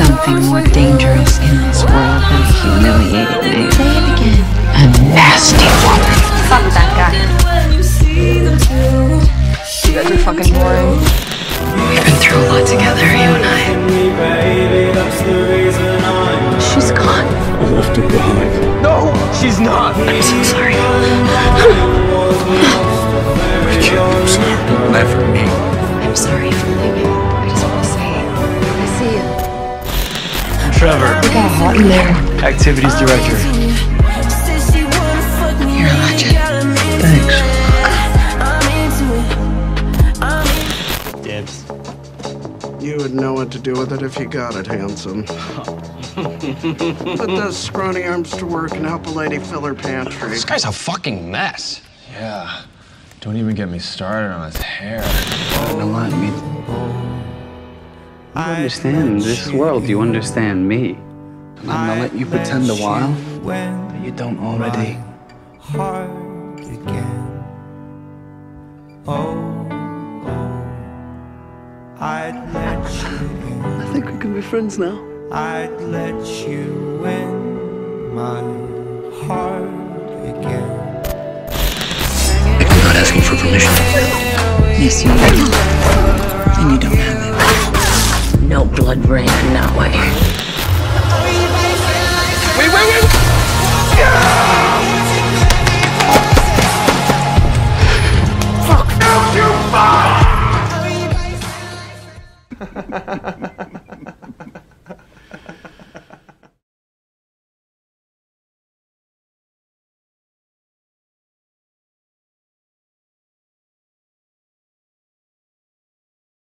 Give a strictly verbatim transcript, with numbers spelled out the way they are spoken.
something more dangerous in this world than a humiliated man. Say it again. A nasty woman. Fuck that guy. You guys are fucking boring. We've been through a lot together, you and I. She's gone. I left her behind. No, she's not. I'm so sorry. I can't, I'm sorry. Never me. I'm sorry for leaving. I just want to say I see you. I'm Trevor. You got hot in there. Activities director. You're a legend. Thanks. You would know what to do with it if you got it, handsome. Put those scrawny arms to work and help a lady fill her pantry. This guy's a fucking mess. Yeah. Don't even get me started on his hair. You know what? I mean, you understand this world. You understand me. I'm gonna let you pretend a while, but you don't already. I think we can be friends now. I'd let you in my heart again. I'm not asking for permission. Yes, you do. And you don't have it. No blood rain in that way. Wait, wait, wait! Yeah!